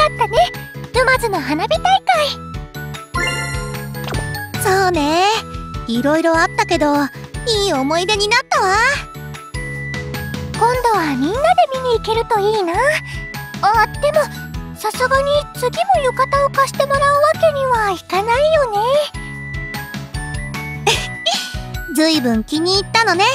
ったね、沼津の花火大会。 そうね、いろいろあったけどいい思い出になったわ。 今度はみんなで見に行けるといいな。あ、でもさすがに次も浴衣を貸してもらうわけにはいかないよね。 ずいぶん気に入ったのね。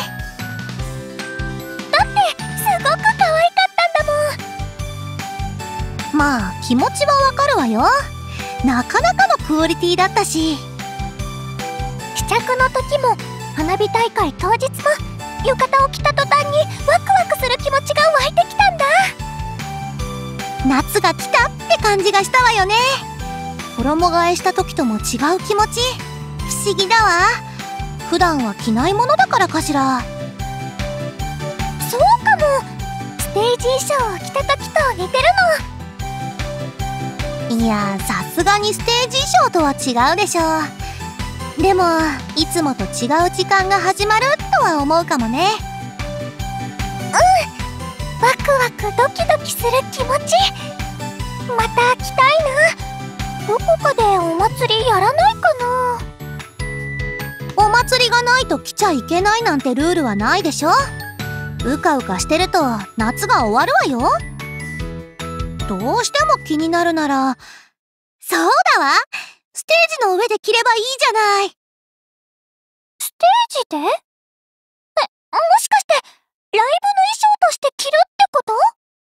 だってすごく可愛かったんだもん。 まあ気持ちはわかるわよ。なかなかのクオリティだったし。 試着の時も花火大会当日も浴衣を着た途端にワクワクする気持ちが湧いてきたんだ。 夏が来たって感じがしたわよね。衣替えした時とも違う気持ち、不思議だわ。普段は着ないものだからかしら。 そうかも。ステージ衣装を着た時と似てるの。いや、さすがにステージ衣装とは違うでしょう。でもいつもと違う時間が始まるとは思うかもね。 ワクワクドキドキする気持ち。また来たいな。どこかでお祭りやらないかな。 お祭りがないと来ちゃいけないなんてルールはないでしょ。うかうかしてると夏が終わるわよ。どうしても気になるなら、そうだわ、ステージの上で着ればいいじゃない。 ステージで？もしかしてライブの衣装として着るってこと？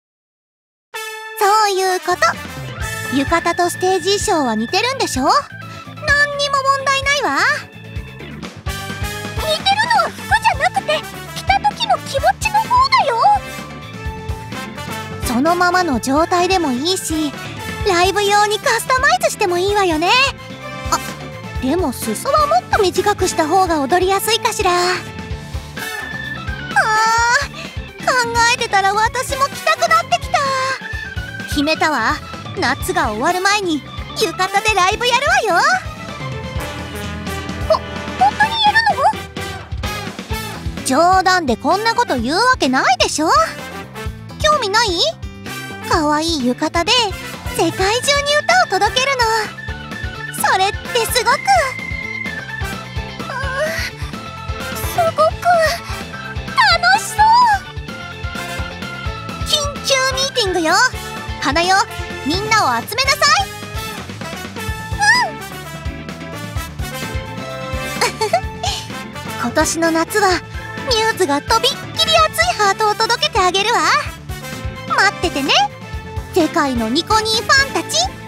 そういうこと。浴衣とステージ衣装は似てるんでしょ。何にも問題ないわ。 似てるのは服じゃなくて着た時の気持ちの方だよ。 そのままの状態でもいいし、ライブ用にカスタマイズしてもいいわよね。あ、でも裾はもっと短くした方が踊りやすいかしら。考えてたら私も着たくなってきた。決めたわ。夏が終わる前に浴衣でライブやるわよ。 本当にやるの？ 冗談でこんなこと言うわけないでしょ。興味ない？可愛い浴衣で世界中に歌を届けるの。それってすごくすごく楽しそう。 緊急ミーティングよ。花よ、みんなを集めなさい。今年の夏はミューズがとびっきり熱いハートを届けてあげるわ。待っててね、世界のニコニーファンたち。